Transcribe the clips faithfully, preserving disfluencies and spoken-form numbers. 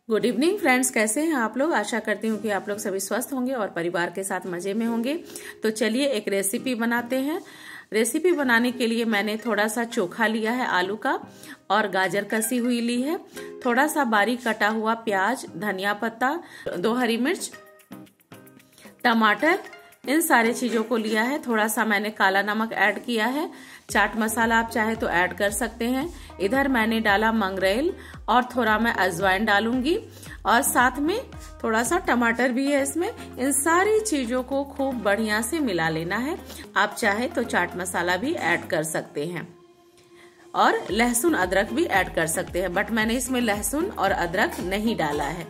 Good evening friends, कैसे हैं आप लोग। आशा करती हूँ कि आप लोग सभी स्वस्थ होंगे और परिवार के साथ मजे में होंगे। तो चलिए एक रेसिपी बनाते हैं। रेसिपी बनाने के लिए मैंने थोड़ा सा चोखा लिया है आलू का और गाजर कसी हुई ली है, थोड़ा सा बारीक कटा हुआ प्याज, धनिया पत्ता, दो हरी मिर्च, टमाटर, इन सारे चीजों को लिया है। थोड़ा सा मैंने काला नमक ऐड किया है, चाट मसाला आप चाहे तो ऐड कर सकते हैं। इधर मैंने डाला मंगरेल और थोड़ा मैं अजवाइन डालूंगी और साथ में थोड़ा सा टमाटर भी है इसमें। इन सारी चीजों को खूब बढ़िया से मिला लेना है। आप चाहे तो चाट मसाला भी ऐड कर सकते हैं और लहसुन अदरक भी ऐड कर सकते हैं, बट मैंने इसमें लहसुन और अदरक नहीं डाला है।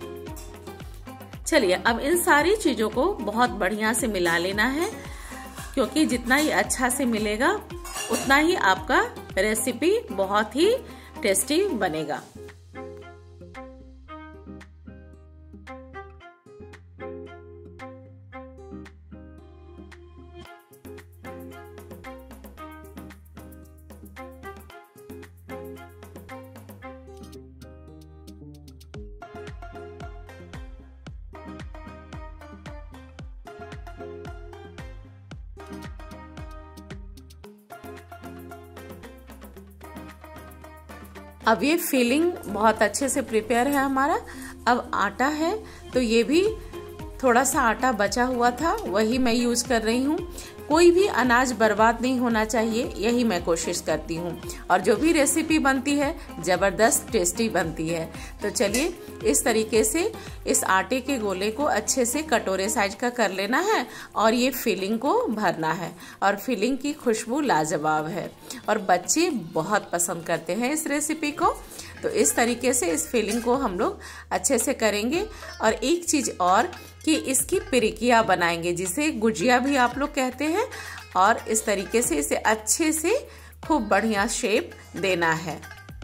चलिए अब इन सारी चीजों को बहुत बढ़िया से मिला लेना है, क्योंकि जितना ही अच्छा से मिलेगा उतना ही आपका रेसिपी बहुत ही टेस्टी बनेगा। अब ये फिलिंग बहुत अच्छे से प्रिपेयर है हमारा। अब आटा है तो ये भी थोड़ा सा आटा बचा हुआ था, वही मैं यूज कर रही हूँ। कोई भी अनाज बर्बाद नहीं होना चाहिए, यही मैं कोशिश करती हूँ। और जो भी रेसिपी बनती है जबरदस्त टेस्टी बनती है। तो चलिए इस तरीके से इस आटे के गोले को अच्छे से कटोरे साइज का कर लेना है और ये फिलिंग को भरना है। और फिलिंग की खुशबू लाजवाब है और बच्चे बहुत पसंद करते हैं इस रेसिपी को। तो इस तरीके से इस फिलिंग को हम लोग अच्छे से करेंगे। और एक चीज और कि इसकी पिरिकिया बनाएंगे, जिसे गुजिया भी आप लोग कहते हैं। और इस तरीके से इसे अच्छे से खूब बढ़िया शेप देना है।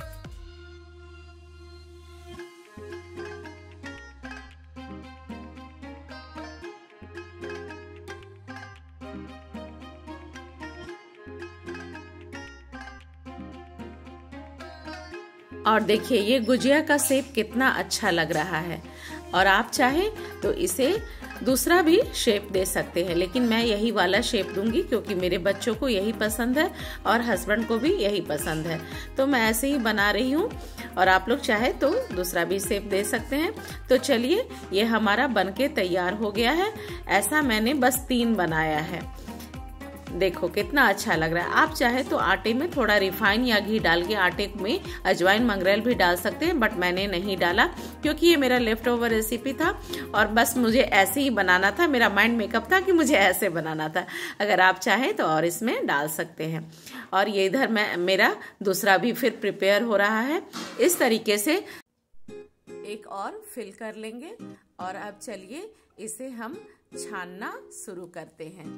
और देखिए ये गुजिया का शेप कितना अच्छा लग रहा है। और आप चाहे तो इसे दूसरा भी शेप दे सकते हैं, लेकिन मैं यही वाला शेप दूंगी क्योंकि मेरे बच्चों को यही पसंद है और हस्बैंड को भी यही पसंद है। तो मैं ऐसे ही बना रही हूँ और आप लोग चाहे तो दूसरा भी शेप दे सकते हैं। तो चलिए ये हमारा बनके तैयार हो गया है। ऐसा मैंने बस तीन बनाया है। देखो कितना अच्छा लग रहा है। आप चाहे तो आटे में थोड़ा रिफाइन या घी डाल के आटे में अजवाइन मंगरेल भी डाल सकते हैं, बट मैंने नहीं डाला क्योंकि ये मेरा लेफ्ट ओवर रेसिपी था और बस मुझे ऐसे ही बनाना था। मेरा माइंड मेकअप था कि मुझे ऐसे बनाना था। अगर आप चाहें तो और इसमें डाल सकते हैं। और ये इधर मैं मेरा दूसरा भी फिर प्रिपेयर हो रहा है। इस तरीके से एक और फिल कर लेंगे और अब चलिए इसे हम छानना शुरू करते हैं।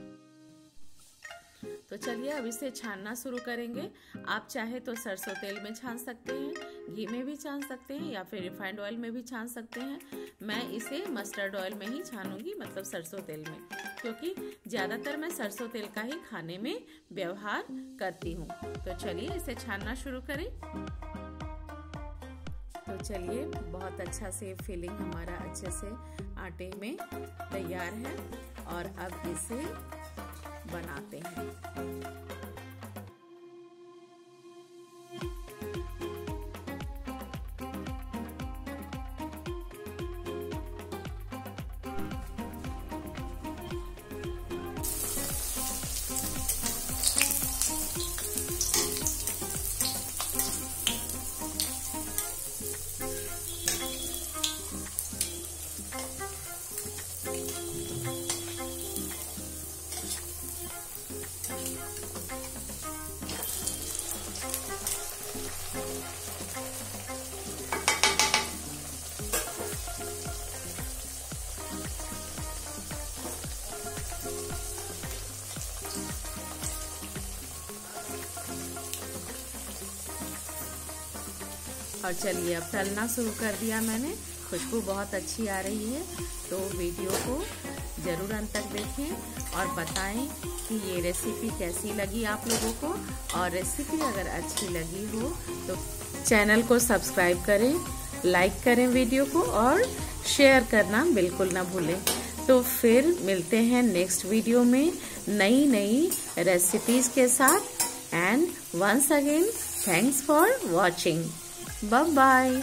तो चलिए अब इसे छानना शुरू करेंगे। आप चाहे तो सरसों तेल में छान सकते हैं, घी में भी छान सकते हैं या फिर रिफाइंड ऑयल में भी छान सकते हैं। मैं इसे मस्टर्ड ऑयल में ही छानूंगी, मतलब सरसों तेल में, क्योंकि ज्यादातर मैं सरसों तेल का ही खाने में व्यवहार करती हूँ। तो चलिए इसे छानना शुरू करें। तो चलिए बहुत अच्छा से फिलिंग हमारा अच्छे से आटे में तैयार है और अब इसे बनाते हैं। और चलिए अब तलना शुरू कर दिया मैंने। खुशबू बहुत अच्छी आ रही है। तो वीडियो को जरूर अंत तक देखें और बताएं कि ये रेसिपी कैसी लगी आप लोगों को। और रेसिपी अगर अच्छी लगी हो तो चैनल को सब्सक्राइब करें, लाइक करें वीडियो को और शेयर करना बिल्कुल ना भूलें। तो फिर मिलते हैं नेक्स्ट वीडियो में नई नई रेसिपीज के साथ। And once again thanks for watching. Bye bye.